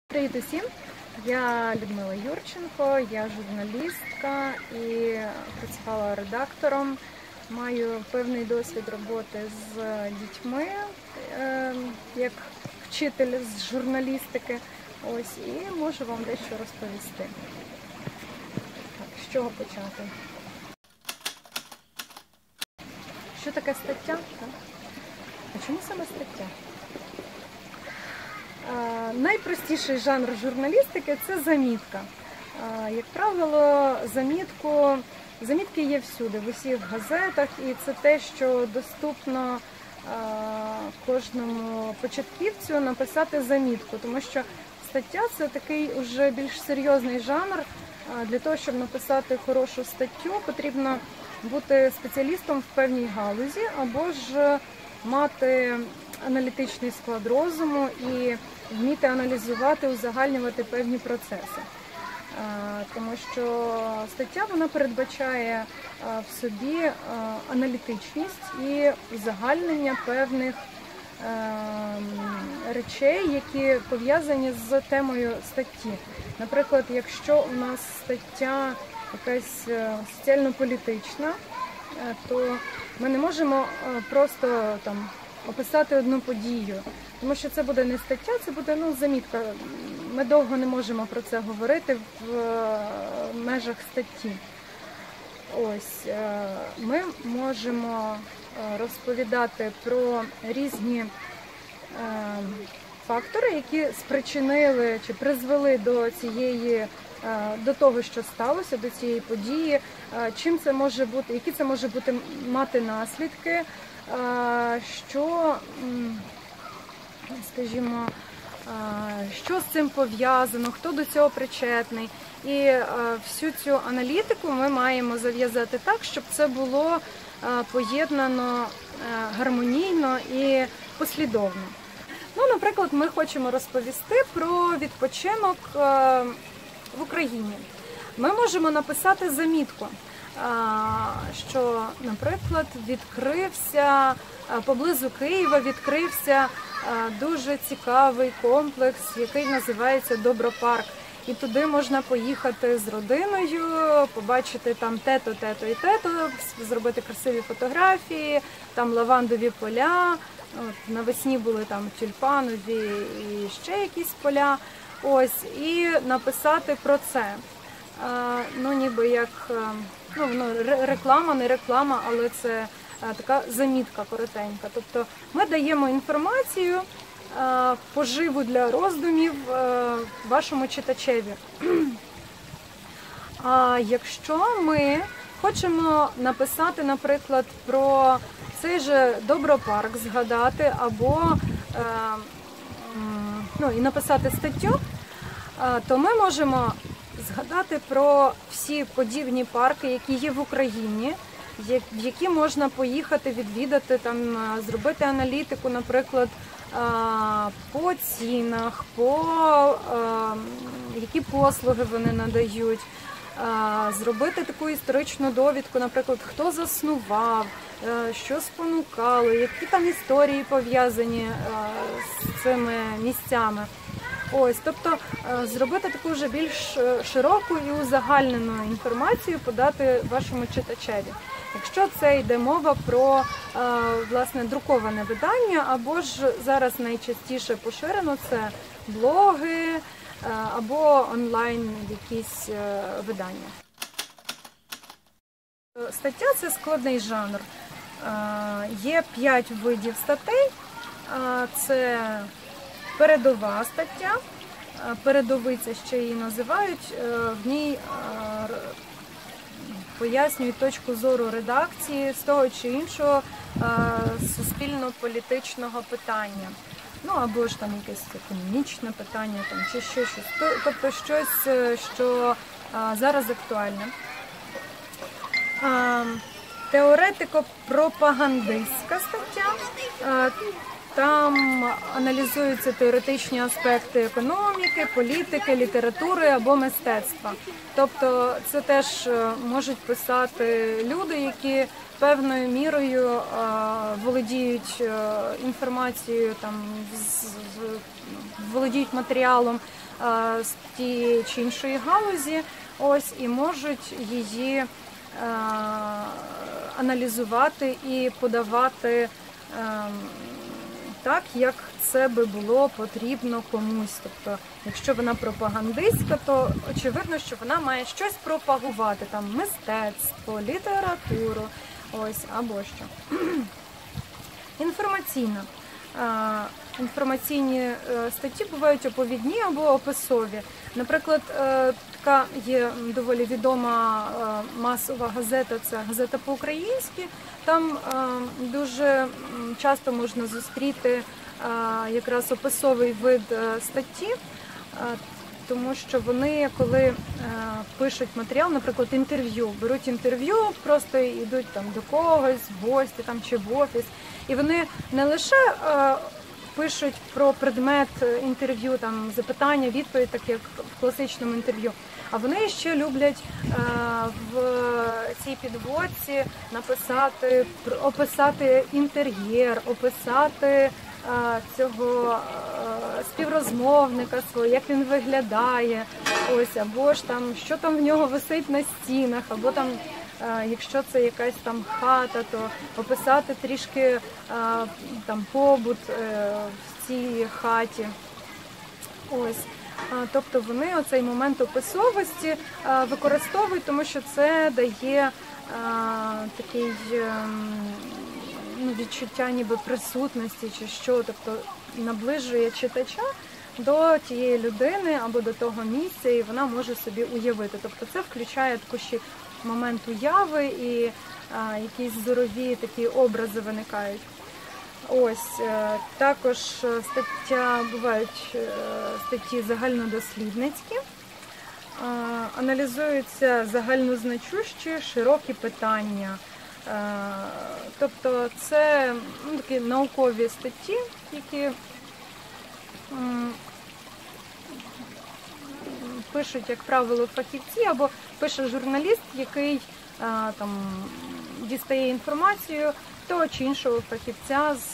Привіт усім! Я Людмила Юрченко, я журналістка і працювала редактором. Маю певний досвід роботи з дітьми, як вчитель з журналістики. Ось, і можу вам дещо розповісти. Так, з чого почати? Що таке стаття? А чому саме стаття? Найпростіший жанр журналістики – це замітка. Як правило, замітки є всюди, в усіх газетах, і це те, що доступно кожному початківцю написати замітку, тому що стаття – це такий уже більш серйозний жанр. Для того, щоб написати хорошу статтю, потрібно бути спеціалістом в певній галузі або ж мати аналітичний склад розуму і вміти аналізувати, узагальнювати певні процеси. Тому що стаття вона передбачає в собі аналітичність і узагальнення певних речей, які пов'язані з темою статті. Наприклад, якщо у нас стаття якась соціально-політична, то ми не можемо просто описати одну подію, тому що це буде не стаття, це буде замітка. Ми довго не можемо про це говорити в межах статті. Ось, ми можемо розповідати про різні фактори, які спричинили чи призвели до того, що сталося, до цієї події, чим це може бути, які це може бути мати наслідки, що, скажімо, що з цим пов'язано, хто до цього причетний. І всю цю аналітику ми маємо зав'язати так, щоб це було поєднано гармонійно і послідовно. Наприклад, ми хочемо розповісти про відпочинок в Україні. Ми можемо написати замітку, що, наприклад, поблизу Києва відкрився дуже цікавий комплекс, який називається Добропарк. І туди можна поїхати з родиною, побачити там те-то, те-то і те-то, зробити красиві фотографії, там лавандові поля, навесні були там тюльпанові і ще якісь поля. Ось, і написати про це. Ніби як реклама, не реклама, але це така замітка коротенька. Тобто ми даємо інформацію, поживу для роздумів вашому читачеві. А якщо ми хочемо написати, наприклад, про цей же Добропарк, згадати, або і написати статтю, то ми можемо згадати про всі подібні парки, які є в Україні, в які можна поїхати, відвідати, зробити аналітику, наприклад, по цінах, які послуги вони надають, зробити таку історичну довідку, наприклад, хто заснував, що спонукало, які там історії пов'язані з цими місцями. Ось, тобто зробити таку вже більш широку і узагальнену інформацію подати вашому читачеві. Якщо це йде мова про, власне, друковане видання, або ж зараз найчастіше поширено це блоги або онлайн якісь видання. Стаття – це складний жанр. Є 5 видів статей. Це передова стаття, передовиця ще її називають, в ній пояснюють точку зору редакції з того чи іншого суспільно-політичного питання. Або ж там якесь економічне питання, чи щось. Тобто щось, що зараз актуальне. Теоретико-пропагандистська стаття. Там аналізуються теоретичні аспекти економіки, політики, літератури або мистецтва. Тобто це теж можуть писати люди, які певною мірою володіють інформацією, там, володіють матеріалом з тієї чи іншої галузі, ось, і можуть її аналізувати і подавати так, як це би було потрібно комусь. Тобто, якщо вона пропагандистка, то очевидно, що вона має щось пропагувати, там, мистецтво, літературу, ось, або що. Інформаційна. Інформаційні статті бувають оповідні або описові. Наприклад, така є доволі відома масова газета, це газета по-українськи. Там дуже часто можна зустріти якраз описовий вид статті, тому що вони, коли пишуть матеріал, наприклад, інтерв'ю, беруть інтерв'ю, просто йдуть там до когось, в гості там, чи в офіс, і вони не лише пишуть про предмет інтерв'ю, там запитання, відповідь, так як в класичному інтерв'ю. А вони ще люблять в цій підводці написати, описати інтер'єр, описати цього співрозмовника свого, як він виглядає, ось, або ж там, що там в нього висить на стінах, або там, якщо це якась там хата, то описати трішки там побут в цій хаті. Ось. Тобто вони оцей момент описовості використовують, тому що це дає такий відчуття ніби присутності чи що, тобто наближує читача до тієї людини або до того місця, і вона може собі уявити. Тобто це включає також момент уяви і якісь зорові такі образи виникають. Ось, також бувають статті загальнодослідницькі, аналізуються загальнозначущі, широкі питання. Тобто це такі наукові статті, які пишуть, як правило, фахівці, або пише журналіст, який там дістає інформацію того чи іншого фахівця з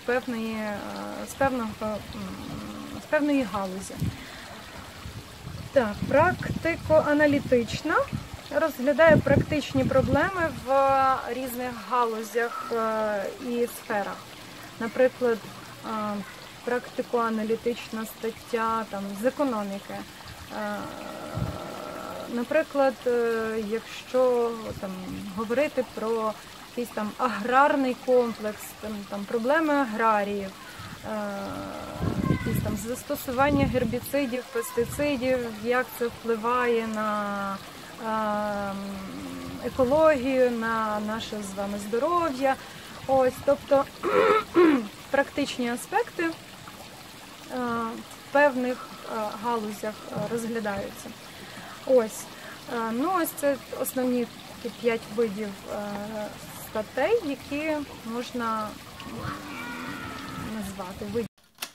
певної галузі. Так, практико-аналітична розглядає практичні проблеми в різних галузях і сферах. Наприклад, практико-аналітична стаття там, з економіки. Наприклад, якщо там, говорити про якийсь там аграрний комплекс, там проблеми аграріїв, якісь там застосування гербіцидів, пестицидів, як це впливає на екологію, на наше з вами здоров'я. Ось, тобто практичні аспекти в певних галузях розглядаються. Ось, ось це основні 5 видів статей, які можна назвати.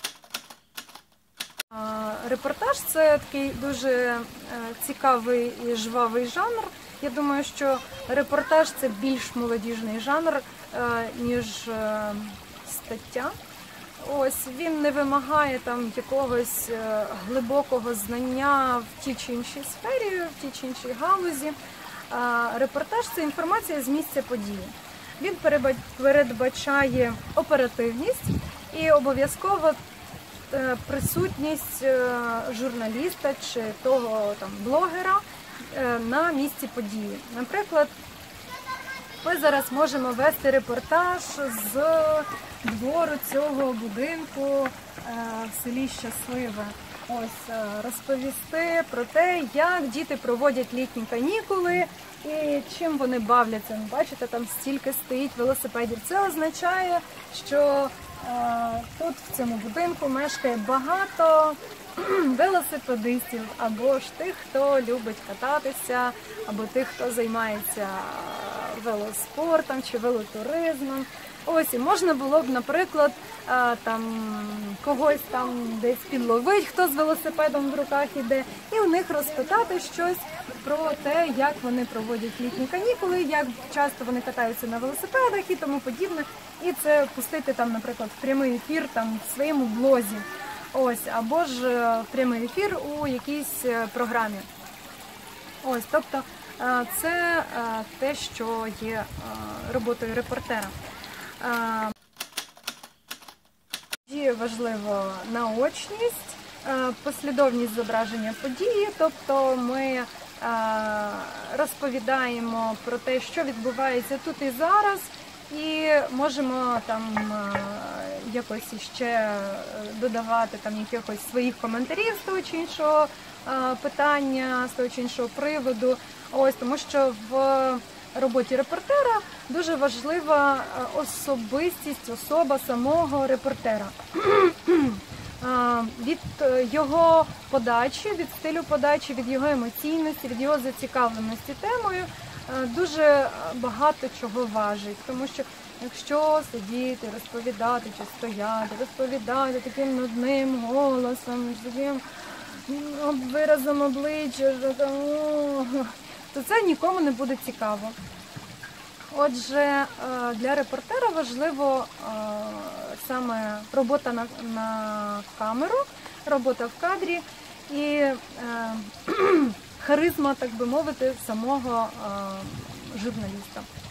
Репортаж – це такий дуже цікавий і жвавий жанр. Я думаю, що репортаж – це більш молодіжний жанр, ніж стаття. Ось, він не вимагає там якогось глибокого знання в тій чи іншій сфері, в тій чи іншій галузі. Репортаж – це інформація з місця події. Він передбачає оперативність і обов'язково присутність журналіста чи того там блогера на місці події. Наприклад, ми зараз можемо вести репортаж з двору цього будинку в селі Щасливе. Ось, розповісти про те, як діти проводять літні канікули і чим вони бавляться. Бачите, там стільки стоїть велосипедів. Це означає, що тут в цьому будинку мешкає багато велосипедистів, або ж тих, хто любить кататися, або тих, хто займається велоспортом чи велотуризмом. Ось, і можна було б, наприклад, там когось там десь підловити, хто з велосипедом в руках іде, і у них розпитати щось про те, як вони проводять літні канікули, як часто вони катаються на велосипедах і тому подібне. І це пустити там, наприклад, в прямий ефір там в своєму блозі. Ось, або ж в прямий ефір у якійсь програмі. Ось, тобто це те, що є роботою репортера. Важливо наочність, послідовність зображення події, тобто ми розповідаємо про те, що відбувається тут і зараз, і можемо там якось іще додавати там якихось своїх коментарів з того чи іншого питання, з того чи іншого приводу. Ось, тому що в роботі репортера дуже важлива особистість, особа самого репортера. Від його подачі, від стилю подачі, від його емоційності, від його зацікавленості темою дуже багато чого важить. Тому що якщо сидіти, розповідати, чи стояти, розповідати таким нудним голосом, таким виразом обличчя, то це нікому не буде цікаво. Отже, для репортера важливо саме робота на камеру, робота в кадрі і харизма, так би мовити, самого журналіста.